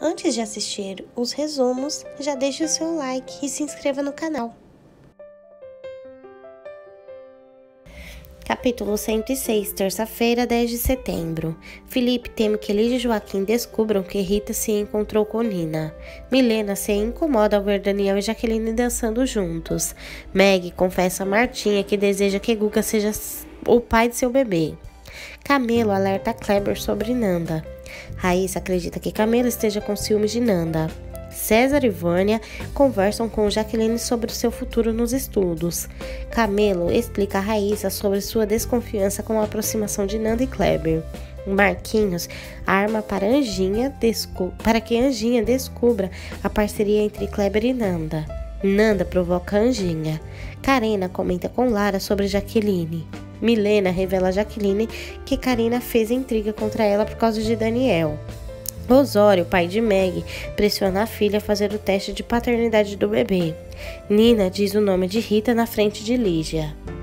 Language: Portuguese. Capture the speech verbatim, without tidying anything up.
Antes de assistir os resumos, já deixe o seu like e se inscreva no canal. Capítulo cento e seis, terça-feira, dez de setembro. Felipe teme que Lígia e Joaquim descubram que Rita se encontrou com Nina. Milena se incomoda ao ver Daniel e Jaqueline dançando juntos. Meg confessa a Martinha que deseja que Guga seja o pai de seu bebê. Camilo alerta Kleber sobre Nanda. Raíssa acredita que Camilo esteja com ciúmes de Nanda. César e Vânia conversam com Jaqueline sobre o seu futuro nos estudos. Camilo explica a Raíssa sobre sua desconfiança com a aproximação de Nanda e Kleber. Marquinhos arma para, Anjinha para que Anjinha descubra a parceria entre Kleber e Nanda. Nanda provoca Anjinha. Karina comenta com Lara sobre Jaqueline. Milena revela a Jaqueline que Karina fez intriga contra ela por causa de Daniel. Osório, pai de Meg, pressiona a filha a fazer o teste de paternidade do bebê. Nina diz o nome de Rita na frente de Lígia.